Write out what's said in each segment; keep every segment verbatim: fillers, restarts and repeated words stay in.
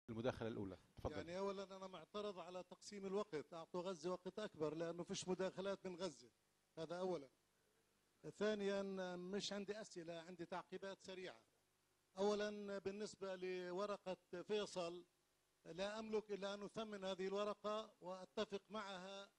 المداخلة الأولى. تفضل. يعني أولا أنا معترض على تقسيم الوقت، أعطوا غزة وقت أكبر لأنه فيش مداخلات من غزة، هذا أولا. ثانيا مش عندي أسئلة، عندي تعقيبات سريعة. أولا بالنسبة لورقة فيصل، لا أملك إلا أن أثمن هذه الورقة وأتفق معها،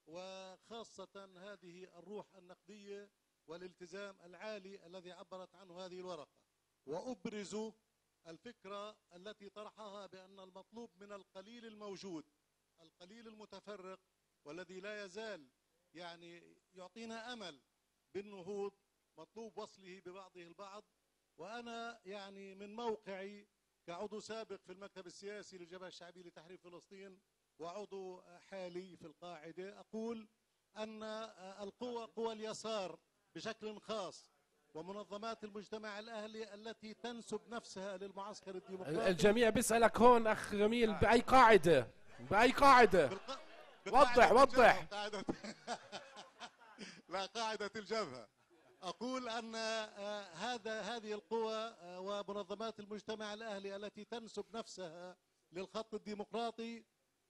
وخاصة هذه الروح النقدية والالتزام العالي الذي عبرت عنه هذه الورقة، وأبرز الفكرة التي طرحها بأن المطلوب من القليل الموجود، القليل المتفرق والذي لا يزال يعني يعطينا أمل بالنهوض، مطلوب وصله ببعضه البعض. وأنا يعني من موقعي كعضو سابق في المكتب السياسي للجبهة الشعبية لتحرير فلسطين وعضو حالي في القاعدة، أقول أن القوى، قوى اليسار بشكل خاص ومنظمات المجتمع الأهلي التي تنسب نفسها للمعسكر الديمقراطي، الجميع بيسألك هون أخ جميل بأي قاعدة؟ بأي قاعدة؟ بالق... وضح وضح. قاعدة لا، قاعدة الجبهة. أقول أن هذا هذه القوى ومنظمات المجتمع الأهلي التي تنسب نفسها للخط الديمقراطي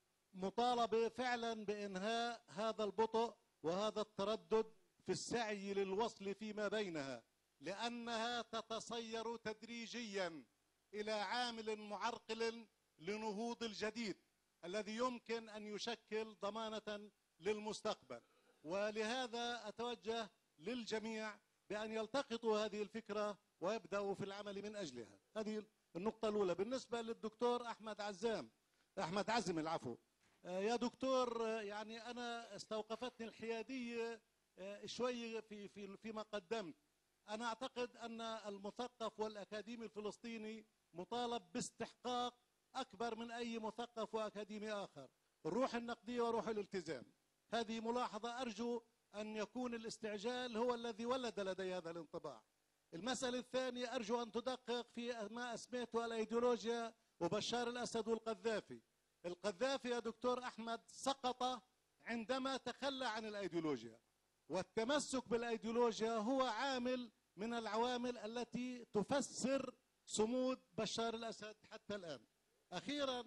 مطالبة فعلا بإنهاء هذا البطء وهذا التردد في السعي للوصل فيما بينها، لأنها تتصير تدريجيا إلى عامل معرقل لنهوض الجديد الذي يمكن أن يشكل ضمانة للمستقبل. ولهذا أتوجه للجميع بأن يلتقطوا هذه الفكرة ويبدأوا في العمل من أجلها. هذه النقطة الأولى. بالنسبة للدكتور أحمد عزام أحمد عزم العفو، يا دكتور، يعني أنا استوقفتني الحيادية شوي في في فيما قدمت. أنا أعتقد أن المثقف والأكاديمي الفلسطيني مطالب باستحقاق أكبر من أي مثقف وأكاديمي آخر، الروح النقدية وروح الالتزام. هذه ملاحظة أرجو أن يكون الاستعجال هو الذي ولد لدي هذا الانطباع. المسألة الثانية، أرجو أن تدقق في ما أسميته الأيديولوجيا وبشار الأسد والقذافي. القذافي يا دكتور أحمد سقط عندما تخلى عن الأيديولوجيا، والتمسك بالأيديولوجيا هو عامل من العوامل التي تفسر صمود بشار الأسد حتى الآن. أخيرا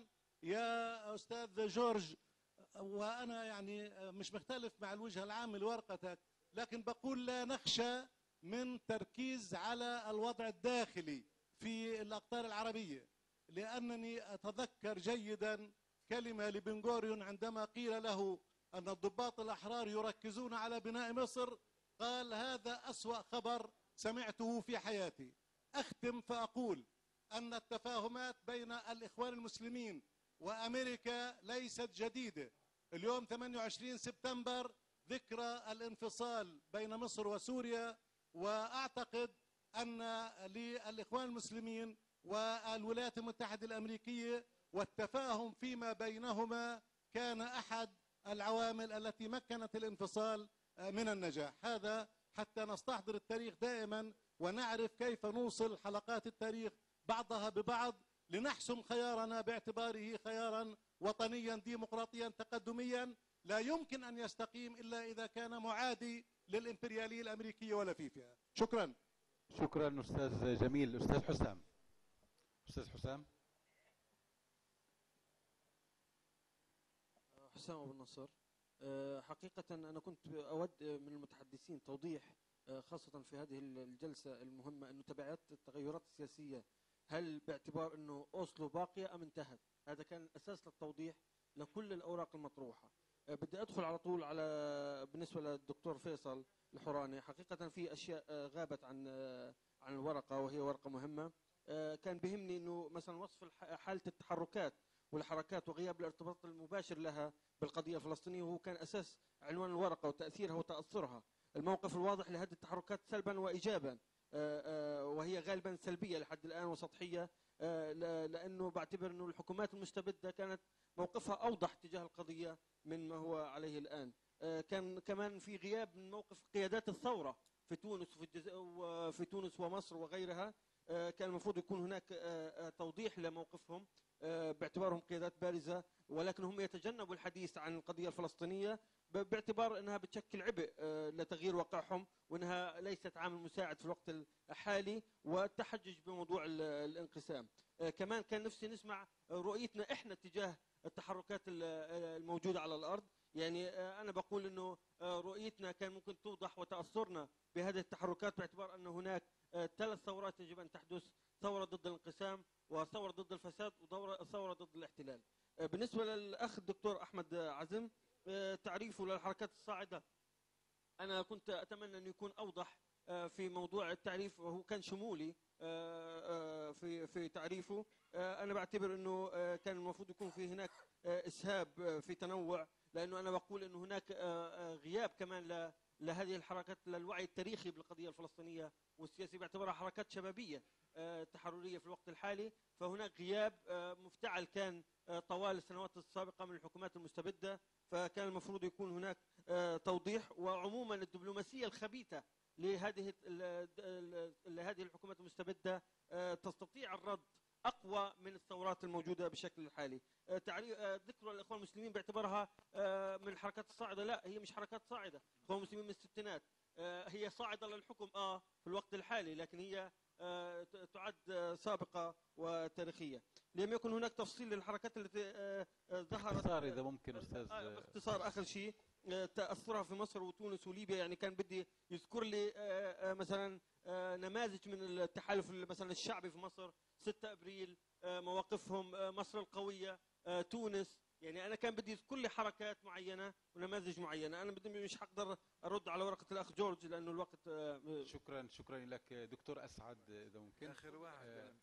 يا أستاذ جورج، وأنا يعني مش مختلف مع الوجهة العامة لورقتك، لكن بقول لا نخشى من تركيز على الوضع الداخلي في الأقطار العربية، لأنني أتذكر جيدا كلمة لبن غوريون عندما قيل له أن الضباط الأحرار يركزون على بناء مصر، قال هذا أسوأ خبر سمعته في حياتي. أختم فأقول أن التفاهمات بين الإخوان المسلمين وأمريكا ليست جديدة. اليوم ثمانية وعشرين سبتمبر ذكرى الانفصال بين مصر وسوريا، وأعتقد أن للإخوان المسلمين والولايات المتحدة الأمريكية والتفاهم فيما بينهما كان أحد العوامل التي مكنت الانفصال من النجاح. هذا حتى نستحضر التاريخ دائما ونعرف كيف نوصل حلقات التاريخ بعضها ببعض لنحسم خيارنا باعتباره خيارا وطنيا ديمقراطيا تقدميا لا يمكن أن يستقيم إلا إذا كان معادي للإمبريالية الأمريكية ولا فيفيها. شكرا. شكرا أستاذ جميل. أستاذ حسام. أستاذ حسام. حسام أبو النصر. حقيقة أنا كنت أود من المتحدثين توضيح خاصة في هذه الجلسة المهمة أنه تبعات التغيرات السياسية هل باعتبار أنه أوسلو باقية أم انتهت؟ هذا كان الأساس للتوضيح لكل الأوراق المطروحة. بدي أدخل على طول على بالنسبة للدكتور فيصل الحوراني. حقيقة في أشياء غابت عن عن الورقة وهي ورقة مهمة. كان بهمني أنه مثلا وصف حالة التحركات والحركات وغياب الارتباط المباشر لها بالقضية الفلسطينية، وهو كان أساس عنوان الورقة وتأثيرها وتأثرها. الموقف الواضح لهذه التحركات سلبا وإيجابا، وهي غالبا سلبية لحد الآن وسطحية، لأنه بعتبر أنه الحكومات المستبدة كانت موقفها أوضح تجاه القضية من ما هو عليه الآن. كان كمان في غياب من موقف قيادات الثورة في تونس وفي الجزائر وفي تونس ومصر وغيرها. كان المفروض يكون هناك توضيح لموقفهم. باعتبارهم قيادات بارزة، ولكن هم يتجنبوا الحديث عن القضية الفلسطينية باعتبار أنها بتشكل عبء لتغيير واقعهم، وأنها ليست عامل مساعد في الوقت الحالي، والتحجج بموضوع الانقسام. كمان كان نفسي نسمع رؤيتنا إحنا تجاه التحركات الموجودة على الأرض. يعني أنا بقول أنه رؤيتنا كان ممكن توضح وتأثرنا بهذه التحركات، باعتبار أن هناك ثلاث ثورات يجب أن تحدث: ثورة ضد الانقسام، وثورة ضد الفساد، وثورة ضد الاحتلال. بالنسبة للأخ الدكتور أحمد عزم، تعريفه للحركات الصاعدة، أنا كنت أتمنى أن يكون أوضح في موضوع التعريف، وهو كان شمولي في في تعريفه. أنا بعتبر أنه كان المفروض يكون في هناك إسهاب في تنوع، لأنه أنا بقول أنه هناك غياب كمان لهذه الحركات للوعي التاريخي بالقضية الفلسطينية والسياسي، باعتبارها حركات شبابية تحررية في الوقت الحالي. فهناك غياب مفتعل كان طوال السنوات السابقة من الحكومات المستبدة، فكان المفروض يكون هناك توضيح. وعموما الدبلوماسية الخبيثة لهذه لهذه الحكومات المستبدة تستطيع الرد أقوى من الثورات الموجودة بالشكل الحالي. تعريف ذكر الإخوان المسلمين باعتبارها من الحركات الصاعدة، لا، هي مش حركات صاعدة. الإخوان المسلمين من الستينات، هي صاعدة للحكم آه في الوقت الحالي، لكن هي تعد سابقة وتاريخية. لم يكن هناك تفصيل للحركات التي ظهرت. باختصار إذا ممكن أستاذ. باختصار آخر شيء، تأثرها في مصر وتونس وليبيا. يعني كان بدي يذكر لي مثلا نماذج من التحالف مثلا الشعبي في مصر، ستة أبريل، مواقفهم، مصر القوية، تونس. يعني أنا كان بدي يذكر لي حركات معينة ونماذج معينة. أنا بدي مش حقدر أرد على ورقة الأخ جورج لأنه الوقت. شكرا شكرا لك دكتور أسعد إذا ممكن. آخر واحد. آه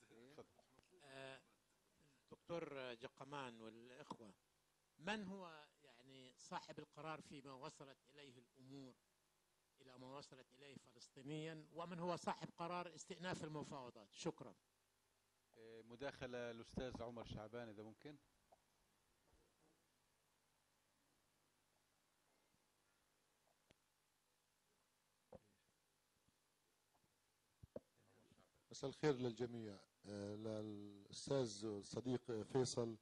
آه دكتور جقمان والإخوة، من هو يعني صاحب القرار فيما وصلت إليه الأمور إلى ما وصلت إليه فلسطينيا، ومن هو صاحب قرار استئناف المفاوضات؟ شكرا. مداخلة الأستاذ عمر شعبان إذا ممكن. مساء الخير للجميع. للأستاذ الصديق فيصل،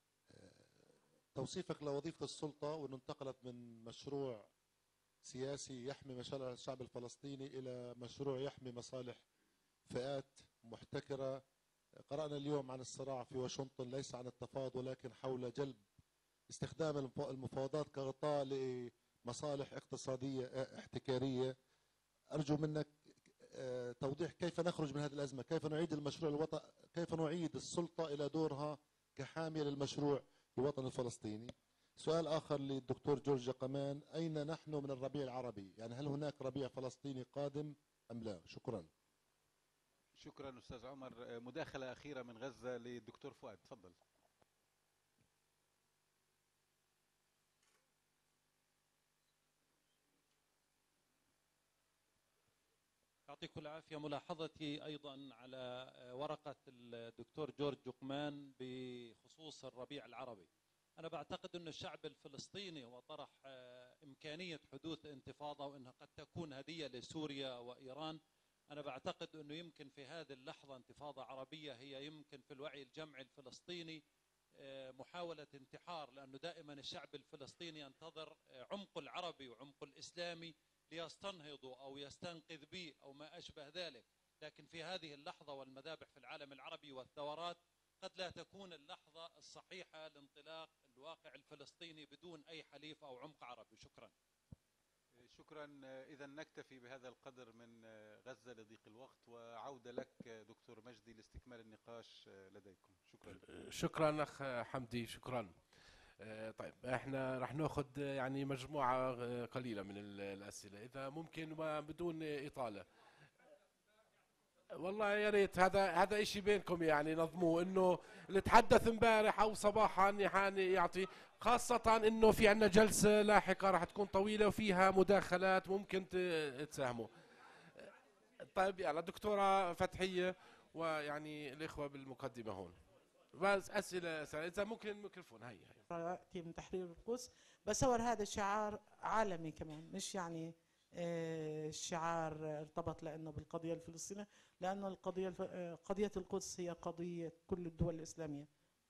توصيفك لوظيفة السلطة وأنه انتقلت من مشروع سياسي يحمي مصالح الشعب الفلسطيني إلى مشروع يحمي مصالح فئات محتكرة. قرأنا اليوم عن الصراع في واشنطن، ليس عن التفاوض ولكن حول جلب استخدام المفاوضات كغطاء لمصالح اقتصادية احتكارية. أرجو منك توضيح كيف نخرج من هذه الأزمة، كيف نعيد المشروع الوطن، كيف نعيد السلطة إلى دورها كحامية للمشروع الوطني الفلسطيني. سؤال آخر للدكتور جورج قمان، أين نحن من الربيع العربي؟ يعني هل هناك ربيع فلسطيني قادم أم لا؟ شكرا. شكرا أستاذ عمر. مداخلة أخيرة من غزة للدكتور فؤاد، تفضل. يعطيكم العافية. ملاحظتي أيضا على ورقة الدكتور جورج جقمان بخصوص الربيع العربي. أنا بعتقد أن الشعب الفلسطيني هو طرح إمكانية حدوث انتفاضة وأنها قد تكون هدية لسوريا وإيران. أنا بعتقد أنه يمكن في هذه اللحظة انتفاضة عربية هي يمكن في الوعي الجمعي الفلسطيني محاولة انتحار، لأنه دائما الشعب الفلسطيني ينتظر عمق العربي وعمق الإسلامي ليستنهضوا أو يستنقذ به أو ما أشبه ذلك. لكن في هذه اللحظة والمذابح في العالم العربي والثورات قد لا تكون اللحظة الصحيحة لانطلاق الواقع الفلسطيني بدون أي حليف أو عمق عربي. شكرا. شكرا. إذا نكتفي بهذا القدر من غزة لضيق الوقت، وعودة لك دكتور مجدي لاستكمال النقاش لديكم. شكرا. شكرا أخ حمدي، شكرا. طيب احنا راح ناخذ يعني مجموعة قليلة من الأسئلة إذا ممكن وبدون إطالة. والله يا ريت هذا هذا إشي بينكم يعني نظموه، إنه اللي تحدث امبارح أو صباحا يعني يعطي، خاصة إنه في عندنا جلسة لاحقة راح تكون طويلة وفيها مداخلات ممكن تساهموا. طيب يلا دكتورة فتحية ويعني الإخوة بالمقدمة هون. بس أسئلة إذا ممكن الميكروفون. هي هي رأيتي من تحرير القدس، بصور هذا شعار عالمي كمان، مش يعني الشعار ارتبط لأنه بالقضية الفلسطينية، لأنه القضية قضية القدس هي قضية كل الدول الإسلامية،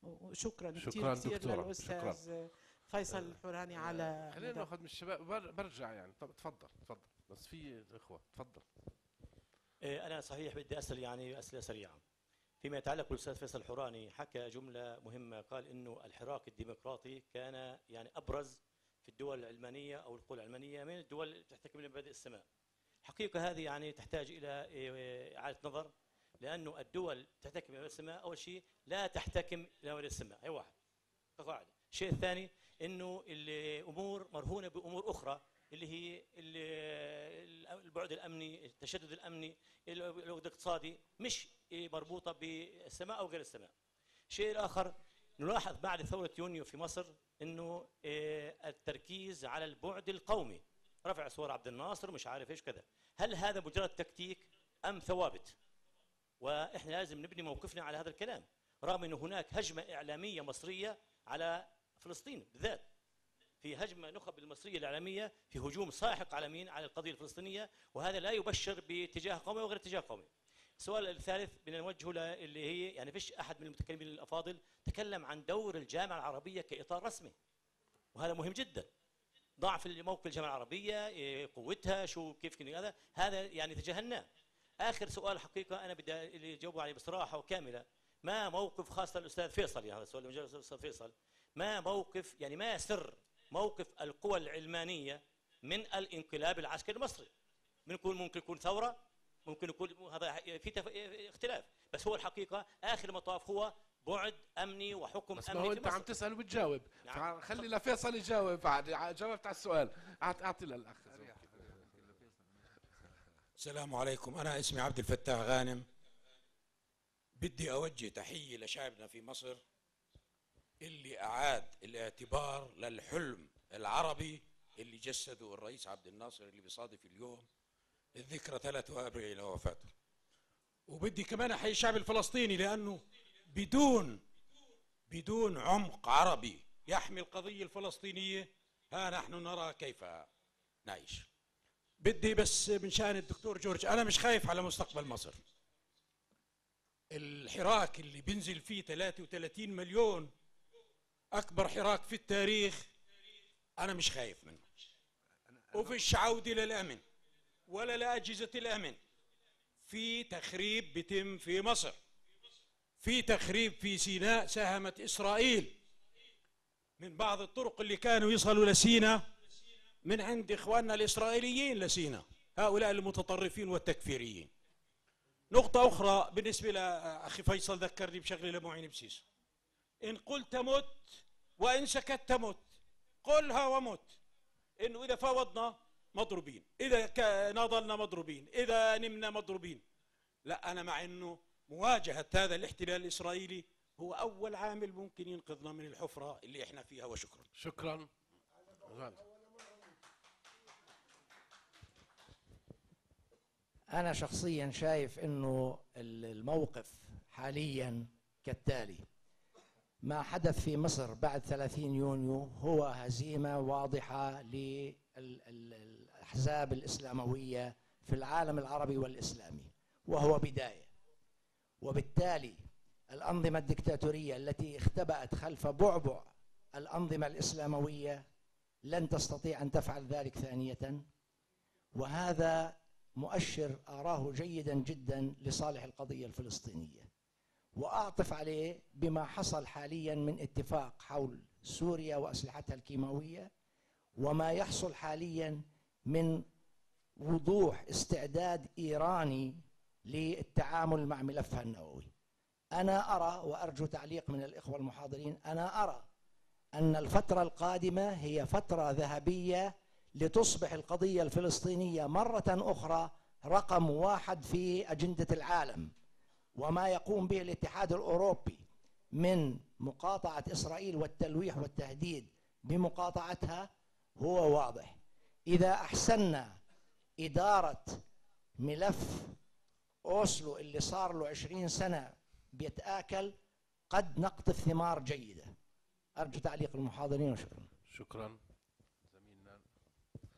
وشكرا شكرا كثير دكتورة. للاستاذ شكرا. فيصل الحوراني على خلينا مدى- ناخذ من الشباب بر- برجع يعني. طب تفضل تفضل بس في اخوه تفضل. إيه، أنا صحيح بدي أسأل يعني أسئلة سريعة. فيما يتعلق بالأستاذ فيصل الحوراني حكى جملة مهمة، قال إنه الحراك الديمقراطي كان يعني أبرز في الدول العلمانية أو القوى العلمانية من الدول التي تحتكم لمبادئ السماء. حقيقة هذه يعني تحتاج إلى إيه، إعادة نظر، لأنه الدول تحتكم لمبادئ السماء أول شيء لا تحتكم لمبادئ السماء، هي واحد كقاعدة. الشيء الثاني إنه الأمور مرهونة بأمور أخرى اللي هي البعد الامني، التشدد الامني، العقد الاقتصادي، مش مربوطه بالسماء او غير السماء. الشيء الاخر نلاحظ بعد ثوره يونيو في مصر انه التركيز على البعد القومي، رفع صور عبد الناصر مش عارف ايش كذا، هل هذا مجرد تكتيك ام ثوابت؟ واحنا لازم نبني موقفنا على هذا الكلام، رغم انه هناك هجمه اعلاميه مصريه على فلسطين بالذات، في هجمة نخب المصرية الإعلامية في هجوم ساحق على مين؟ على القضية الفلسطينية، وهذا لا يبشر باتجاه قومي وغير اتجاه قومي. السؤال الثالث بدنا نوجهه اللي هي يعني فيش أحد من المتكلمين الأفاضل تكلم عن دور الجامعة العربية كإطار رسمي، وهذا مهم جدا. ضعف موقف الجامعة العربية، قوتها، شو كيف كذا، هذا هذا يعني تجاهلناه. آخر سؤال حقيقة أنا بدي اللي جاوبوا عليه بصراحة وكاملة، ما موقف خاصة الأستاذ فيصل، يعني هذا السؤال اللي الأستاذ فيصل، ما موقف يعني ما سر موقف القوى العلمانية من الانقلاب العسكري المصري؟ ممكن ممكن يكون ثورة، ممكن يكون هذا في اختلاف، بس هو الحقيقة آخر المطاف هو بعد أمني وحكم بس أمني. ما هو في أنت مصر. عم تسأل وبتجاوب، نعم. خلي لفيصل يجاوب بعد جاوبت على السؤال. أعطي للأخ. السلام عليكم، أنا اسمي عبد الفتاح غانم. بدي أوجه تحية لشعبنا في مصر اللي أعاد الاعتبار للحلم العربي اللي جسده الرئيس عبد الناصر، اللي بيصادف اليوم الذكرى ثلاثة أبريل لوفاته. وبدي كمان أحيي الشعب الفلسطيني، لأنه بدون بدون عمق عربي يحمي القضية الفلسطينية ها نحن نرى كيف نعيش. بدي بس من شأن الدكتور جورج، أنا مش خايف على مستقبل مصر. الحراك اللي بينزل فيه ثلاثة وثلاثين مليون، أكبر حراك في التاريخ، أنا مش خايف منه. وفيش عودة للأمن ولا لأجهزة الأمن. في تخريب بيتم في مصر، في تخريب في سيناء، ساهمت إسرائيل من بعض الطرق اللي كانوا يصلوا لسيناء من عند إخواننا الإسرائيليين لسيناء، هؤلاء المتطرفين والتكفيريين. نقطة أخرى بالنسبة لأخي فيصل، ذكرني بشغلة لمعين بسيس، إن قلت مت وإن سكت مت، قلها ومت. إنه إذا فاوضنا مضروبين، إذا ناضلنا مضروبين، إذا نمنا مضروبين. لا، أنا مع إنه مواجهة هذا الاحتلال الإسرائيلي هو أول عامل ممكن ينقذنا من الحفرة اللي إحنا فيها. وشكرا. شكرا. أنا شخصيا شايف أنه الموقف حاليا كالتالي: ما حدث في مصر بعد ثلاثين يونيو هو هزيمة واضحة للأحزاب الإسلاموية في العالم العربي والإسلامي، وهو بداية. وبالتالي الأنظمة الدكتاتورية التي اختبأت خلف بعبع الأنظمة الإسلاموية لن تستطيع أن تفعل ذلك ثانية، وهذا مؤشر أراه جيدا جدا لصالح القضية الفلسطينية. وأعطف عليه بما حصل حاليا من اتفاق حول سوريا وأسلحتها الكيماوية، وما يحصل حاليا من وضوح استعداد إيراني للتعامل مع ملفها النووي. أنا أرى، وأرجو تعليق من الإخوة المحاضرين، أنا أرى أن الفترة القادمة هي فترة ذهبية لتصبح القضية الفلسطينية مرة أخرى رقم واحد في أجندة العالم. وما يقوم به الاتحاد الأوروبي من مقاطعة إسرائيل والتلويح والتهديد بمقاطعتها هو واضح. إذا أحسننا إدارة ملف أوسلو اللي صار له عشرين سنة بيتآكل، قد نقطف ثمار جيدة. أرجو تعليق المحاضرين وشكرا. شكرا زميلنا.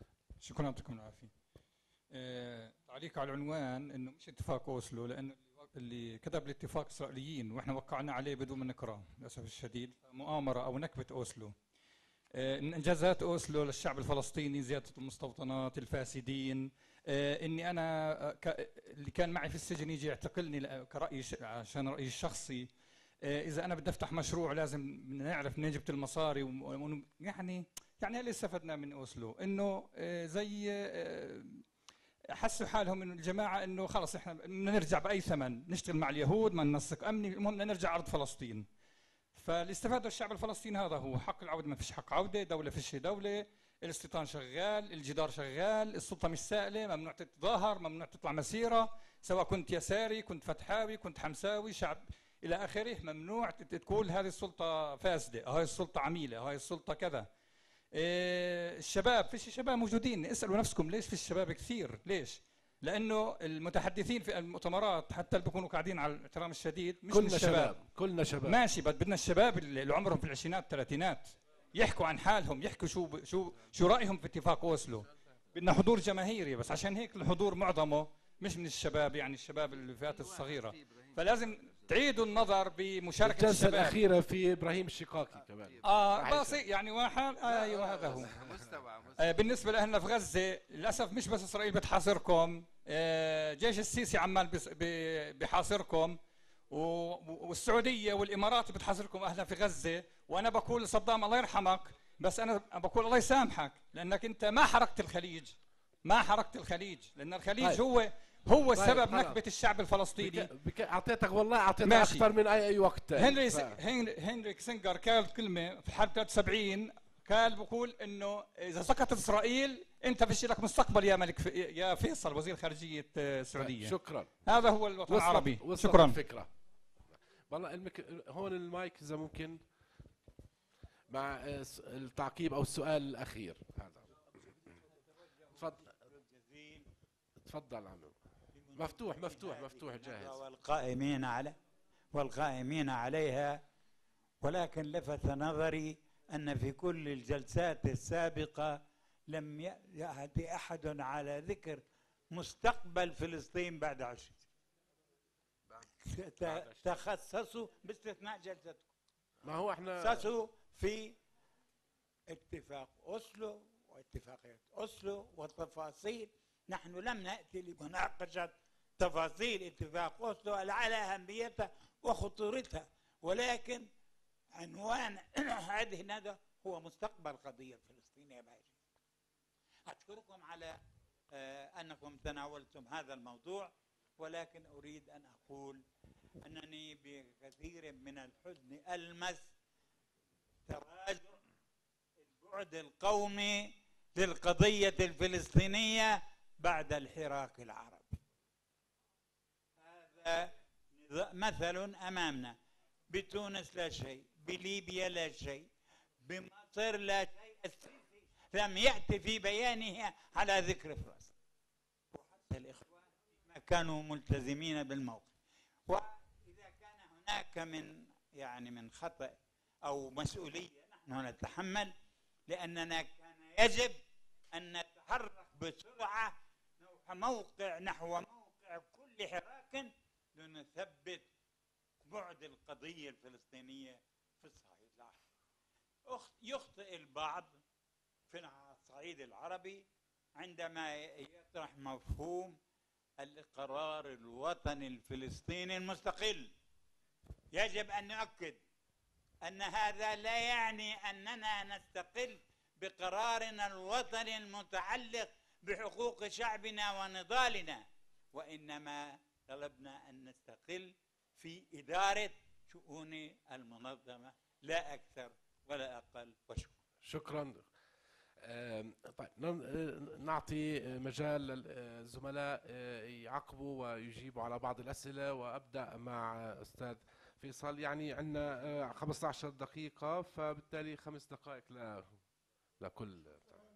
شكرا، يعطيكم العافية. آه، تعليق على العنوان انه مش اتفاق اوسلو، لانه اللي كتب الاتفاق إسرائيليين وإحنا وقعنا عليه بدون ما نقرأ للأسف الشديد، مؤامرة أو نكبة أوسلو. آه، إنجازات أوسلو للشعب الفلسطيني، زيادة المستوطنات، الفاسدين، آه، إني أنا آه، ك... اللي كان معي في السجن يجي يعتقلني كرأيي ش... عشان رأيي الشخصي. آه، إذا أنا بدي أفتح مشروع لازم نعرف منين جبت المصاري و... يعني يعني اللي استفدنا من أوسلو إنه آه، زي آه، حسوا حالهم انه الجماعه انه خلص احنا بدنا نرجع باي ثمن، نشتغل مع اليهود، ما ننسق امني، المهم بدنا نرجع ارض فلسطين. فاللي استفاده الشعب الفلسطيني هذا هو حق العوده، ما فيش حق عوده، دوله فيش دوله، الاستيطان شغال، الجدار شغال، السلطه مش سائله، ممنوع تتظاهر، ممنوع تطلع مسيره، سواء كنت يساري، كنت فتحاوي، كنت حمساوي، شعب الى اخره، ممنوع تقول هذه السلطه فاسده، هاي السلطه عميله، هاي السلطه كذا. إيه الشباب، فيش شباب موجودين، اسألوا نفسكم ليش في الشباب كثير؟ ليش؟ لأنه المتحدثين في المؤتمرات حتى اللي بيكونوا قاعدين على الاحترام الشديد مش كلنا من الشباب. شباب، كلنا شباب ماشي، بس بدنا الشباب اللي عمرهم في العشرينات الثلاثينات يحكوا عن حالهم، يحكوا شو شو شو رأيهم في اتفاق أوسلو. بدنا حضور جماهيري، بس عشان هيك الحضور معظمه مش من الشباب، يعني الشباب الفئات الصغيرة. فلازم تعيدوا النظر بمشاركة الجلسة الشباب. الأخيرة في إبراهيم الشقاقي كمان. اه بسيط يعني واحد. آه ايوه هذا هو. آه بالنسبة لنا في غزة للأسف مش بس إسرائيل بتحاصركم، آه جيش السيسي عمال بيحاصركم، والسعودية والإمارات بتحاصركم أهلا في غزة. وأنا بقول لصدام الله يرحمك، بس أنا بقول الله يسامحك، لأنك أنت ما حركت الخليج، ما حركت الخليج، لأن الخليج طيب. هو هو طيب السبب خلاص. نكبة الشعب الفلسطيني. بك... بك... أعطيتك والله أعطيتك أكثر من أي أي وقت. هنري ف... هنري هنري كيسنجر قال كلمة في حرب ثلاثة وسبعين، قال بقول إنه إذا سقطت إسرائيل أنت فيش لك مستقبل يا ملك في... يا فيصل وزير خارجية السعودية. شكرا. هذا هو الوطن وصلت العربي. وصلت شكرا. الفكرة. والله المك... هون المايك إذا ممكن مع التعقيب أو السؤال الأخير هذا. تفضل. تفضل عمو. مفتوح مفتوح مفتوح جاهز. والقائمين على والقائمين عليها، ولكن لفت نظري أن في كل الجلسات السابقة لم يأتي أحد على ذكر مستقبل فلسطين بعد عشرين سنة. تخصصوا باستثناء جلستكم، ما هو احنا تخصصوا في اتفاق أوسلو واتفاقية أوسلو والتفاصيل. نحن لم نأتي لمناقشة تفاصيل اتفاق أوسلو على أهميتها وخطورتها، ولكن عنوان هذه الندوة هو مستقبل القضية الفلسطينية بعيد. أشكركم على أنكم تناولتم هذا الموضوع، ولكن أريد أن أقول أنني بكثير من الحزن ألمس تراجع البعد القومي للقضية الفلسطينية بعد الحراك العربي. هذا مثل أمامنا، بتونس لا شيء، بليبيا لا شيء، بمصر لا شيء، السيسي لم يأتي في بيانه على ذكر فلسطين، وحتى الإخوان ما كانوا ملتزمين بالموقف. وإذا كان هناك من يعني من خطأ أو مسؤولية نحن نتحمل، لأننا كان يجب أن نتحرك بسرعة موقع نحو موقع كل حراك لنثبت بعد القضية الفلسطينية في الصعيد العربي. يخطئ البعض في الصعيد العربي عندما يطرح مفهوم القرار الوطني الفلسطيني المستقل. يجب أن نؤكد أن هذا لا يعني أننا نستقل بقرارنا الوطني المتعلق بحقوق شعبنا ونضالنا، وإنما طلبنا أن نستقل في إدارة شؤون المنظمة، لا أكثر ولا أقل. وشكرا. شكرا. طيب نعطي مجال للزملاء يعقبوا ويجيبوا على بعض الأسئلة، وأبدأ مع أستاذ فيصل. يعني عندنا خمسة عشر دقيقة، فبالتالي خمس دقائق ل... لكل.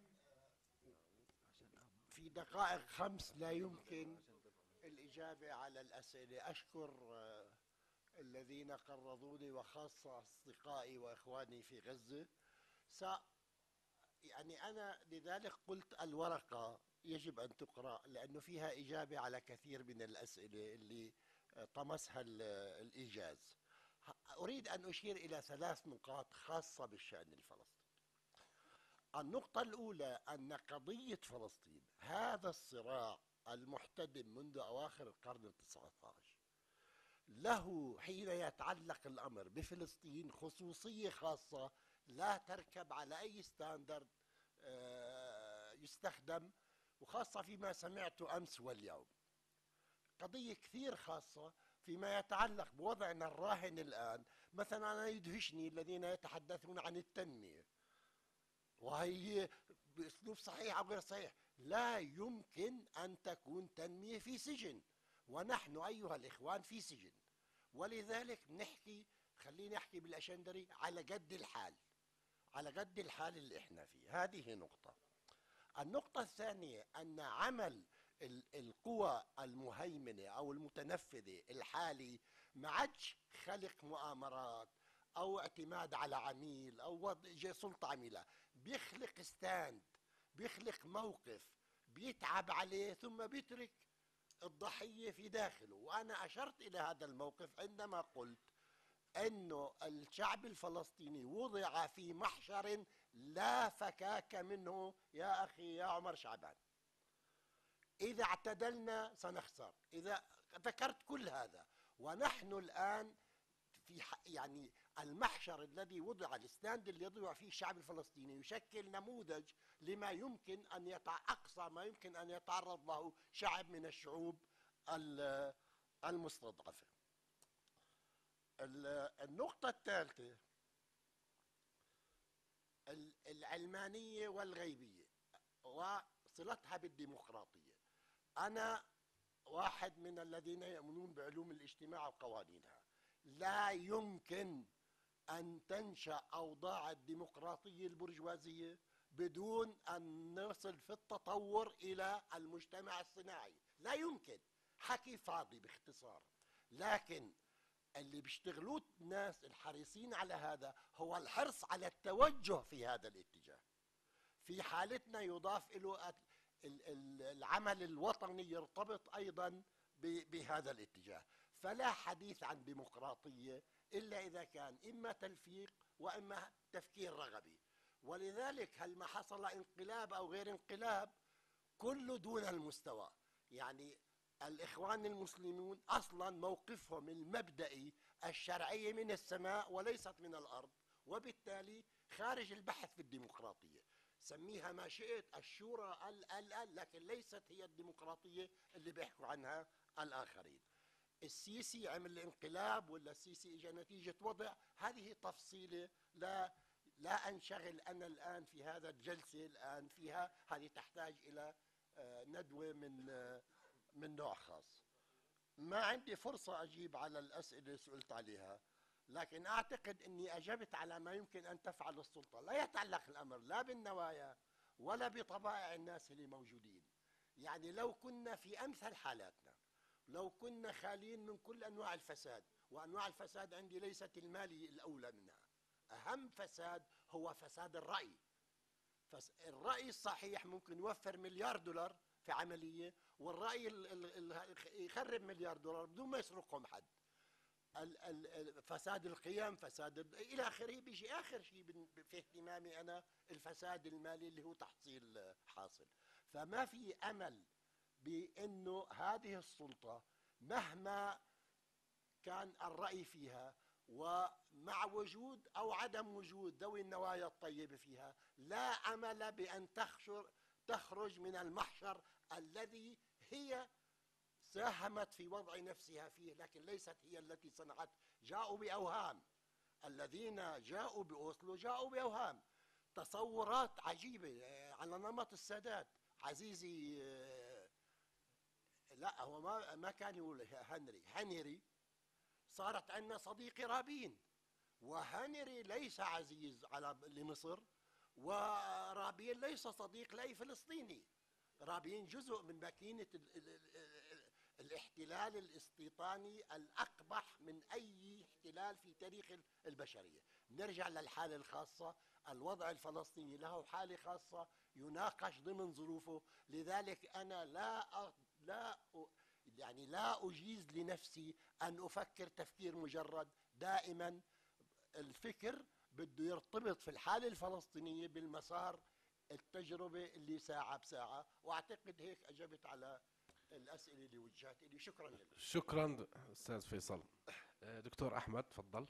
في دقائق خمس لا يمكن الإجابة على الأسئلة. أشكر الذين قرضوني وخاصة أصدقائي وإخواني في غزة. سا يعني أنا لذلك قلت الورقة يجب أن تقرأ، لأنه فيها إجابة على كثير من الأسئلة اللي طمسها الإيجاز. أريد أن أشير إلى ثلاث نقاط خاصة بالشأن الفلسطيني. النقطة الأولى أن قضية فلسطين، هذا الصراع المحتدم منذ أواخر القرن التاسع عشر، له حين يتعلق الأمر بفلسطين خصوصية خاصة لا تركب على أي ستاندرد يستخدم، وخاصة فيما سمعت أمس واليوم. قضية كثير خاصة فيما يتعلق بوضعنا الراهن الآن. مثلا أنا يدهشني الذين يتحدثون عن التنمية، وهي بأسلوب صحيح أو غير صحيح. لا يمكن أن تكون تنمية في سجن، ونحن أيها الإخوان في سجن، ولذلك نحكي، خليني أحكي بالأشندري، على قد الحال، على قد الحال اللي إحنا فيه. هذه نقطة. النقطة الثانية أن عمل القوى المهيمنة أو المتنفذة الحالي ما عادش خلق مؤامرات أو اعتماد على عميل أو وضع سلطة عميلة، بيخلق ستاند، بيخلق موقف بيتعب عليه ثم بيترك الضحية في داخله. وأنا أشرت إلى هذا الموقف عندما قلت أنه الشعب الفلسطيني وضع في محشر لا فكاك منه يا أخي يا عمر شعبان. إذا اعتدلنا سنخسر، إذا ذكرت كل هذا، ونحن الآن في يعني المحشر الذي وضع، الستاند اللي يضع فيه الشعب الفلسطيني يشكل نموذج لما يمكن أن يتع... أقصى ما يمكن أن يتعرض له شعب من الشعوب المستضعفة. النقطة الثالثة العلمانية والغيبية وصلتها بالديمقراطية. أنا واحد من الذين يؤمنون بعلوم الاجتماع وقوانينها. لا يمكن أن تنشأ أوضاع الديمقراطية البرجوازية بدون أن نصل في التطور إلى المجتمع الصناعي. لا يمكن، حكي فاضي باختصار. لكن اللي بيشتغلوه الناس الحريصين على هذا هو الحرص على التوجه في هذا الاتجاه. في حالتنا يضاف له العمل الوطني يرتبط أيضا بهذا الاتجاه. فلا حديث عن ديمقراطية إلا إذا كان إما تلفيق وإما تفكير رغبي. ولذلك هل ما حصل انقلاب أو غير انقلاب كله دون المستوى. يعني الإخوان المسلمون أصلا موقفهم المبدئي الشرعية من السماء وليست من الأرض، وبالتالي خارج البحث في الديمقراطية. سميها ما شئت، الشورى ال ال ال لكن ليست هي الديمقراطية اللي بيحكوا عنها الآخرين. السيسي عمل انقلاب ولا السيسي اجى نتيجة وضع، هذه تفصيلة لا لا أنشغل أنا الآن في هذا الجلسة الآن فيها. هذه تحتاج إلى ندوة من من نوع خاص. ما عندي فرصة أجيب على الأسئلة اللي سئلت عليها، لكن أعتقد أني أجبت على ما يمكن أن تفعل السلطة. لا يتعلق الأمر لا بالنوايا ولا بطبائع الناس اللي موجودين. يعني لو كنا في أمثل حالاتنا، لو كنا خاليين من كل أنواع الفساد، وأنواع الفساد عندي ليست المالي الأولى منها، أهم فساد هو فساد الرأي. الرأي الصحيح ممكن يوفر مليار دولار في عملية، والرأي يخرب مليار دولار بدون ما يسرقهم حد. فساد القيم، فساد إلى آخره. بيجي آخر شيء في اهتمامي أنا الفساد المالي اللي هو تحصيل حاصل. فما في أمل بأنه هذه السلطة مهما كان الرأي فيها ومع وجود أو عدم وجود ذوي النوايا الطيبة فيها، لا أمل بأن تخرج من المحشر الذي هي ساهمت في وضع نفسها فيه، لكن ليست هي التي صنعت. جاءوا بأوهام، الذين جاءوا بأوسلو جاءوا بأوهام، تصورات عجيبة على نمط السادات. عزيزي لا هو ما ما كان يقول هنري هنري صارت عندنا صديقي رابين، وهنري ليس عزيز على لمصر، ورابين ليس صديق لأي فلسطيني. رابين جزء من ماكينة الاحتلال الاستيطاني الأقبح من أي احتلال في تاريخ البشرية. نرجع للحالة الخاصة. الوضع الفلسطيني له حالة خاصة يناقش ضمن ظروفه. لذلك أنا لا أ... لا أ... يعني لا أجيز لنفسي أن أفكر تفكير مجرد. دائما الفكر بده يرتبط في الحالة الفلسطينية بالمسار التجربة اللي ساعة بساعة. وأعتقد هيك أجبت على الأسئلة اللي وجهت لي. شكرا لك. شكرا أستاذ فيصل. دكتور أحمد تفضل.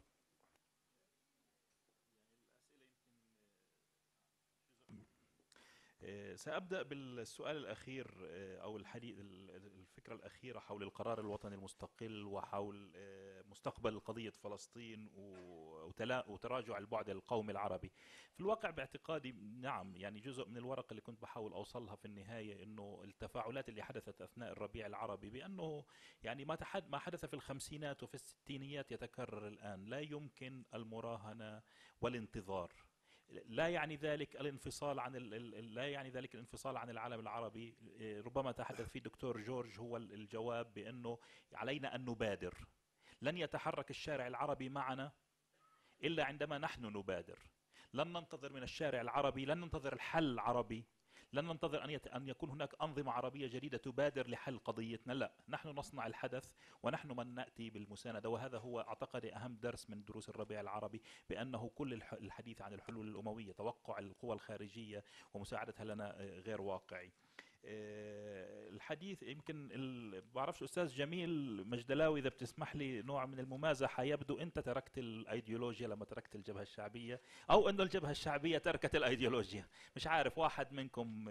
سأبدأ بالسؤال الأخير أو الحديث الفكرة الأخيرة حول القرار الوطني المستقل وحول مستقبل قضية فلسطين وتراجع البعد القومي العربي. في الواقع باعتقادي نعم، يعني جزء من الورقة اللي كنت بحاول أوصلها في النهاية إنه التفاعلات اللي حدثت أثناء الربيع العربي بأنه يعني ما ما حدث في الخمسينات وفي الستينيات يتكرر الآن. لا يمكن المراهنة والانتظار. لا يعني ذلك الانفصال عن لا يعني ذلك الانفصال عن العالم العربي. ربما تحدث فيه الدكتور جورج هو الجواب بأنه علينا أن نبادر. لن يتحرك الشارع العربي معنا إلا عندما نحن نبادر. لن ننتظر من الشارع العربي، لن ننتظر الحل العربي، لن ننتظر أن, يت... أن يكون هناك أنظمة عربية جديدة تبادر لحل قضيتنا. لا، نحن نصنع الحدث ونحن من نأتي بالمساندة. وهذا هو أعتقد أهم درس من دروس الربيع العربي، بأنه كل الحديث عن الحلول الأموية، توقع القوى الخارجية ومساعدتها لنا غير واقعي. الحديث يمكن بعرفش أستاذ جميل مجدلاوي إذا بتسمح لي نوع من الممازحة، يبدو أنت تركت الأيديولوجيا لما تركت الجبهة الشعبية، أو أنه الجبهة الشعبية تركت الأيديولوجيا، مش عارف واحد منكم.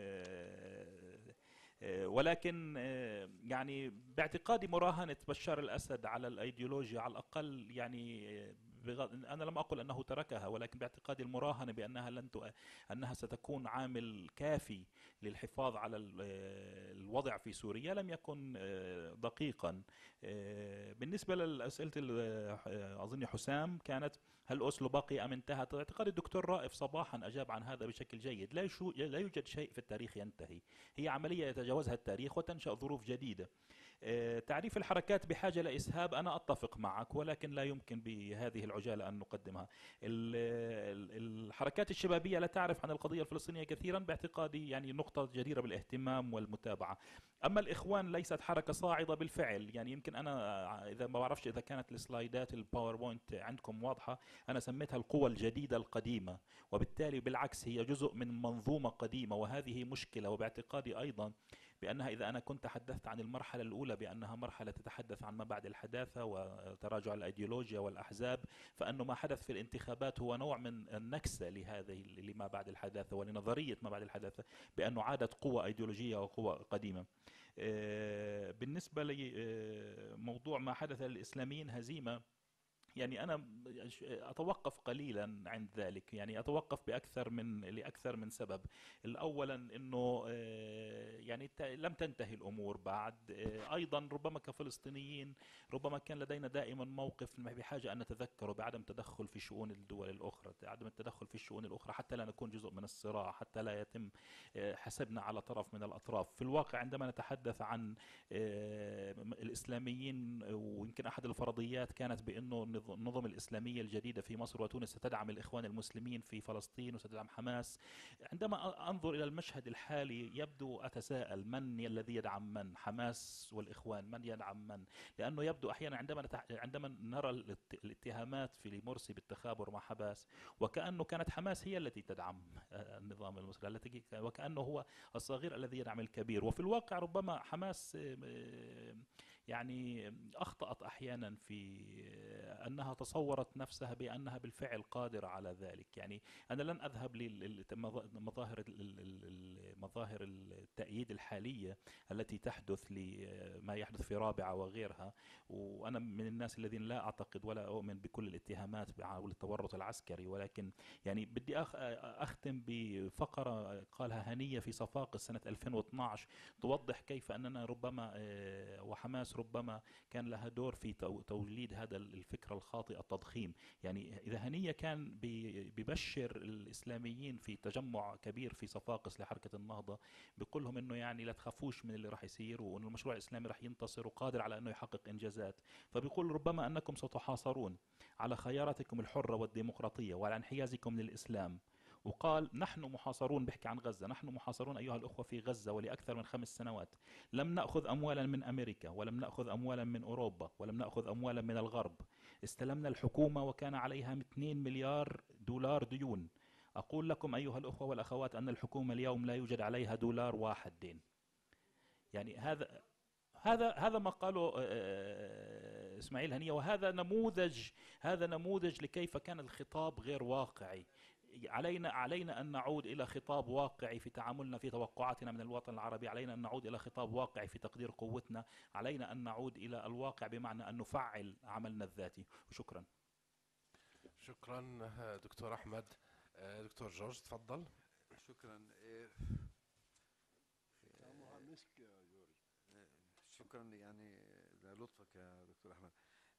ولكن يعني باعتقادي مراهنة بشار الأسد على الأيديولوجيا على الأقل، يعني أنا لم أقل أنه تركها، ولكن باعتقادي المراهنة بأنها لن ت... أنها ستكون عامل كافي للحفاظ على الوضع في سوريا لم يكن دقيقا. بالنسبة للأسئلة أظن حسام كانت هل أوسلو بقي أم انتهت؟ باعتقادي الدكتور رائف صباحا أجاب عن هذا بشكل جيد. لا, يشو... لا يوجد شيء في التاريخ ينتهي، هي عملية يتجاوزها التاريخ وتنشأ ظروف جديدة. تعريف الحركات بحاجة لإسهاب، أنا أتفق معك، ولكن لا يمكن بهذه العجالة أن نقدمها. الحركات الشبابية لا تعرف عن القضية الفلسطينية كثيرا، باعتقادي يعني نقطة جديرة بالاهتمام والمتابعة. أما الإخوان ليست حركة صاعدة بالفعل، يعني يمكن أنا إذا ما بعرفش إذا كانت السلايدات الباوربوينت عندكم واضحة، أنا سميتها القوى الجديدة القديمة، وبالتالي بالعكس هي جزء من منظومة قديمة، وهذه مشكلة. وباعتقادي أيضا بأنها إذا أنا كنت تحدثت عن المرحلة الأولى بأنها مرحلة تتحدث عن ما بعد الحداثة وتراجع الأيديولوجيا والأحزاب، فأنه ما حدث في الانتخابات هو نوع من النكسة لهذه لما بعد الحداثة ولنظرية ما بعد الحداثة، بأنه عادت قوة أيديولوجية وقوة قديمة. بالنسبة لموضوع ما حدث للإسلاميين هزيمة، يعني أنا أتوقف قليلا عند ذلك، يعني أتوقف بأكثر من لأكثر من سبب. الأولا أنه يعني لم تنتهي الأمور بعد. أيضا ربما كفلسطينيين ربما كان لدينا دائما موقف بحاجة أن نتذكره بعدم تدخل في شؤون الدول الأخرى، عدم التدخل في الشؤون الأخرى حتى لا نكون جزء من الصراع، حتى لا يتم حسبنا على طرف من الأطراف. في الواقع عندما نتحدث عن الإسلاميين، ويمكن أحد الفرضيات كانت بأنه النظم الإسلامية الجديدة في مصر وتونس ستدعم الإخوان المسلمين في فلسطين وستدعم حماس. عندما أنظر إلى المشهد الحالي يبدو أتساءل من الذي يدعم من، حماس والإخوان، من يدعم من؟ لأنه يبدو أحيانا عندما نتح... عندما نرى الاتهامات في مرسي بالتخابر مع حماس وكأنه كانت حماس هي التي تدعم النظام المصري، التي وكأنه هو الصغير الذي يدعم الكبير. وفي الواقع ربما حماس يعني أخطأت أحيانا في أنها تصورت نفسها بأنها بالفعل قادرة على ذلك. يعني أنا لن أذهب لمظاهر مظاهر التأييد الحالية التي تحدث لما يحدث في رابعة وغيرها، وأنا من الناس الذين لا أعتقد ولا أؤمن بكل الاتهامات بحول التورط العسكري، ولكن يعني بدي أختم بفقرة قالها هنية في صفاقس سنة ألفين واثناشر توضح كيف أننا ربما وحماس ربما كان لها دور في توليد هذا الفكرة الخاطئة التضخيم. يعني إذا هنية كان بيبشر الإسلاميين في تجمع كبير في صفاقس لحركة النهضة، بيقول لهم إنه يعني لا تخافوش من اللي راح يصير، وإنه المشروع الإسلامي راح ينتصر وقادر على إنه يحقق إنجازات. فبيقول ربما أنكم ستحاصرون على خياراتكم الحرة والديمقراطية وعلى انحيازكم للإسلام، وقال نحن محاصرون، بحكي عن غزة، نحن محاصرون أيها الأخوة في غزة ولأكثر من خمس سنوات، لم نأخذ أموالا من أمريكا ولم نأخذ أموالا من أوروبا ولم نأخذ أموالا من الغرب، استلمنا الحكومة وكان عليها اثنين مليار دولار ديون. أقول لكم أيها الأخوة والأخوات أن الحكومة اليوم لا يوجد عليها دولار واحد دين. يعني هذا هذا هذا ما قاله إسماعيل هنية، وهذا نموذج هذا نموذج لكيف كان الخطاب غير واقعي. علينا علينا أن نعود إلى خطاب واقعي في تعاملنا في توقعاتنا من الوطن العربي، علينا أن نعود إلى خطاب واقعي في تقدير قوتنا، علينا أن نعود إلى الواقع بمعنى أن نفعل عملنا الذاتي. وشكرا. شكرا دكتور أحمد. دكتور جورج تفضل. شكرا. شكرا يعني للطفك يا دكتور أحمد.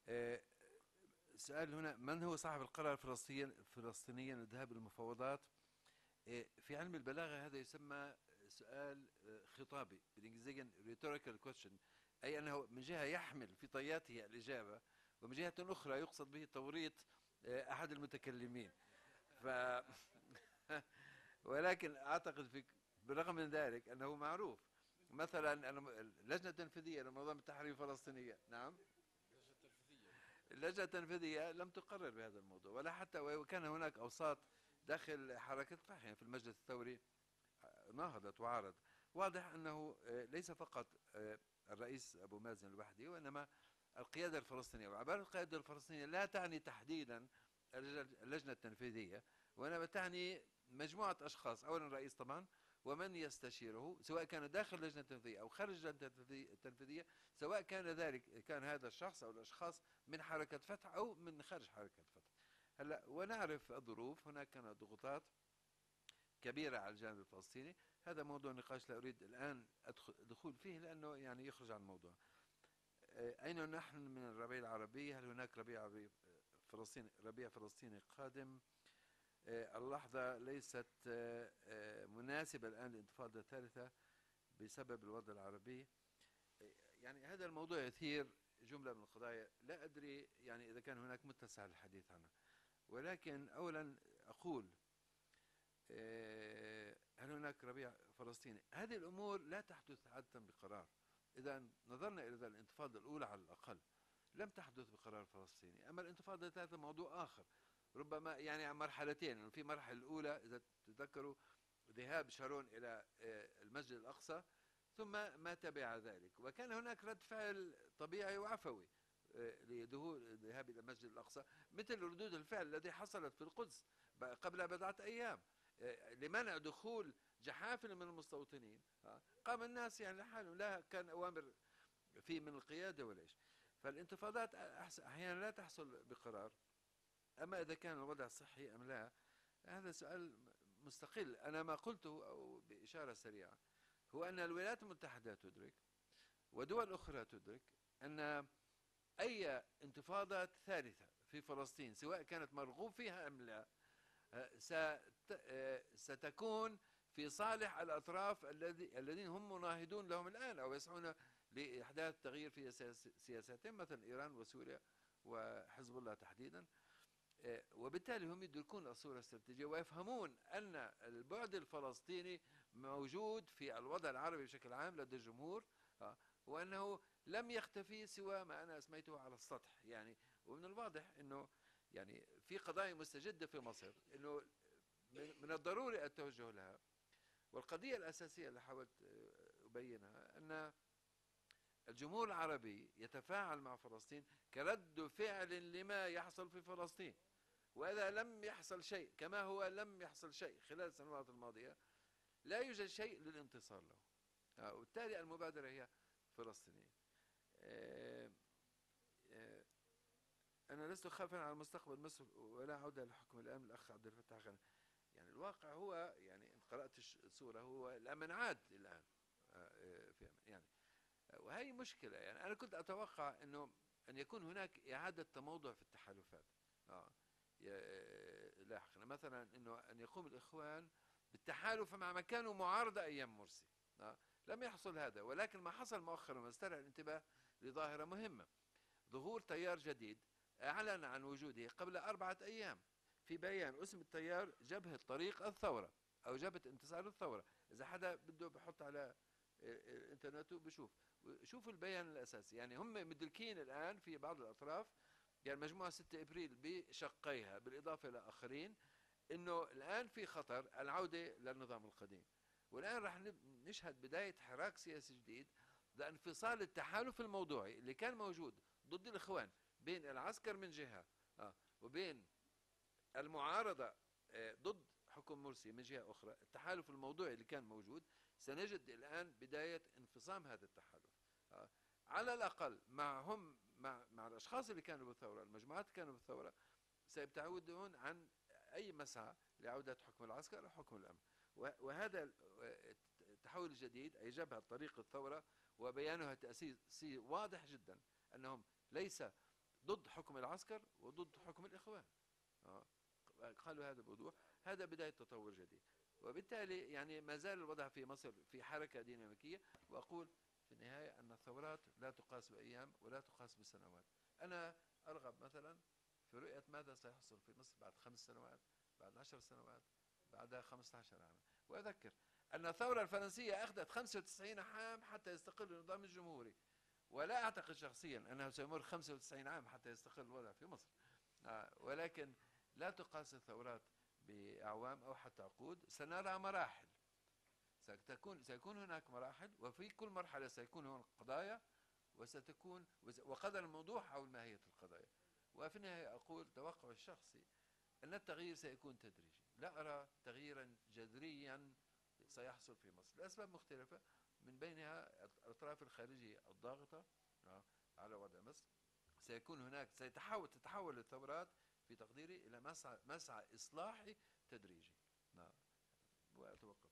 سؤال هنا: من هو صاحب القرار الفلسطيني فلسطينيا للذهاب للمفاوضات؟ في علم البلاغة هذا يسمى سؤال خطابي، بالإنجليزية rhetorical question، أي أنه من جهة يحمل في طياته الإجابة، ومن جهة أخرى يقصد به توريط أحد المتكلمين. ف ولكن أعتقد في بالرغم من ذلك أنه معروف. مثلا اللجنة التنفيذية لمنظمة التحرير الفلسطينية، نعم، اللجنة التنفيذية لم تقرر بهذا الموضوع، ولا حتى وكان هناك أوساط داخل حركة فتح في المجلس الثوري ناهضت وعارض. واضح أنه ليس فقط الرئيس أبو مازن لوحده، وإنما القيادة الفلسطينية. وعبارة القيادة الفلسطينية لا تعني تحديدا اللجنة التنفيذية، وإنما تعني مجموعة أشخاص، أولا الرئيس طبعا ومن يستشيره، سواء كان داخل اللجنة التنفيذية أو خارج اللجنة التنفيذية، سواء كان ذلك كان هذا الشخص أو الأشخاص من حركة فتح أو من خارج حركة فتح. هلا ونعرف الظروف، هناك كانت ضغوطات كبيرة على الجانب الفلسطيني. هذا موضوع نقاش لا أريد الآن الدخول فيه لأنه يعني يخرج عن الموضوع. أين نحن من الربيع العربي؟ هل هناك ربيع عربي فلسطيني ربيع فلسطيني قادم؟ اللحظة ليست مناسبة الآن للانتفاضة الثالثة بسبب الوضع العربي. يعني هذا الموضوع يثير جملة من القضايا، لا أدري يعني إذا كان هناك متسع للحديث عنها، ولكن أولا أقول هل هناك ربيع فلسطيني؟ هذه الأمور لا تحدث عادة بقرار. إذا نظرنا إلى الانتفاضة الأولى على الأقل لم تحدث بقرار فلسطيني، أما الانتفاضة الثالثة موضوع آخر، ربما يعني عن مرحلتين. في المرحلة الأولى إذا تذكروا ذهاب شارون إلى المسجد الأقصى، ثم ما تبع ذلك، وكان هناك رد فعل طبيعي وعفوي لذهول الذهاب إلى المسجد الأقصى، مثل ردود الفعل التي حصلت في القدس قبل بضعة أيام لمنع دخول جحافل من المستوطنين. قام الناس يعني لحالهم، لا كان أوامر في من القيادة ولا شيء. فالانتفاضات أحيانا لا تحصل بقرار. أما إذا كان الوضع صحي أم لا، هذا سؤال مستقل. أنا ما قلته أو بإشارة سريعة هو أن الولايات المتحدة تدرك ودول أخرى تدرك أن أي انتفاضة ثالثة في فلسطين سواء كانت مرغوب فيها أم لا ستكون في صالح الأطراف الذين هم مناهضون لهم الآن أو يسعون لإحداث تغيير في سياساتهم، مثل إيران وسوريا وحزب الله تحديدا. وبالتالي هم يدركون الصورة الاستراتيجية ويفهمون أن البعد الفلسطيني موجود في الوضع العربي بشكل عام لدى الجمهور، وأنه لم يختفي سوى ما أنا أسميته على السطح. يعني ومن الواضح أنه يعني في قضايا مستجدة في مصر أنه من الضروري التوجه لها. والقضية الأساسية اللي حاولت أبينها أن الجمهور العربي يتفاعل مع فلسطين كرد فعل لما يحصل في فلسطين، وإذا لم يحصل شيء كما هو لم يحصل شيء خلال السنوات الماضية لا يوجد شيء للانتصار له، وبالتالي المبادرة هي فلسطينية. أنا لست خافا على المستقبل مصر ولا عودة لحكم الآن. الأخ عبد الفتاح غني، يعني الواقع هو يعني إن قرأت الصورة هو الأمن عاد الآن في يعني، وهي مشكلة. يعني أنا كنت أتوقع أنه أن يكون هناك إعادة تموضع في التحالفات آه لاحقا، مثلا أنه أن يقوم الإخوان بالتحالف مع من كانوا معارضة أيام مرسي. آه لم يحصل هذا، ولكن ما حصل مؤخرا واستدعى الانتباه لظاهرة مهمة، ظهور تيار جديد أعلن عن وجوده قبل أربعة أيام في بيان اسم التيار جبهة طريق الثورة أو جبهة انتصار الثورة. إذا حدا بده بحط على الانترنت بشوف شوف البيان الأساسي. يعني هم مدركين الآن في بعض الأطراف، يعني مجموعة ستة إبريل بشقيها بالإضافة إلى آخرين، إنه الآن في خطر العودة للنظام القديم. والآن راح نشهد بداية حراك سياسي جديد لانفصال التحالف الموضوعي اللي كان موجود ضد الإخوان بين العسكر من جهة آه وبين المعارضة آه ضد حكم مرسي من جهة أخرى. التحالف الموضوعي اللي كان موجود سنجد الآن بداية انفصام هذا التحالف آه على الأقل معهم مع, مع الأشخاص اللي كانوا بالثورة، المجموعات اللي كانوا بالثورة سيبتعدون عن أي مسعى لعودة حكم العسكر أو حكم الأمن. وهذا التحول الجديد أي جبهة طريق الثورة وبيانها تأسيسي واضح جدا أنهم ليس ضد حكم العسكر وضد حكم الإخوان. آه. قالوا هذا بوضوح. هذا بداية تطور جديد، وبالتالي يعني ما زال الوضع في مصر في حركة ديناميكية. وأقول في النهاية أن الثورات لا تقاس بأيام ولا تقاس بسنوات. أنا أرغب مثلا في رؤية ماذا سيحصل في مصر بعد خمس سنوات، بعد عشر سنوات، بعد خمسة عشر عاما. وأذكر أن الثورة الفرنسية أخذت خمسة وتسعين عام حتى يستقل النظام الجمهوري، ولا أعتقد شخصيا أنه سيمر خمسة وتسعين عام حتى يستقل الوضع في مصر. آه ولكن لا تقاس الثورات بأعوام أو حتى عقود. سنرى مراحل، ستكون سيكون هناك مراحل، وفي كل مرحلة سيكون هناك قضايا وستكون وقدر الموضوع حول ماهية القضايا. وفي النهاية أقول توقع الشخصي أن التغيير سيكون تدريجي، لا أرى تغييرا جذريا سيحصل في مصر لأسباب مختلفة، من بينها الأطراف الخارجية الضاغطة على وضع مصر. سيكون هناك سيتحول تتحول الثورات في تقديري إلى مسعى مسعى إصلاحي تدريجي. نعم وأتوقف.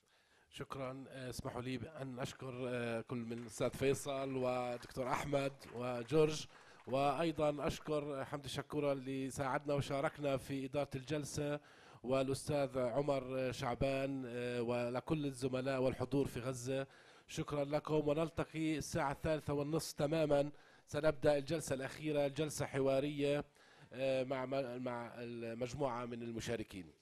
شكرا. اسمحوا لي أن أشكر كل من الأستاذ فيصل ودكتور أحمد وجورج، وأيضا أشكر حمدي شكورة اللي ساعدنا وشاركنا في إدارة الجلسة، والأستاذ عمر شعبان، ولكل الزملاء والحضور في غزة. شكرا لكم، ونلتقي الساعة الثالثة والنصف تماما. سنبدأ الجلسة الأخيرة، الجلسة حوارية مع مع المجموعة من المشاركين.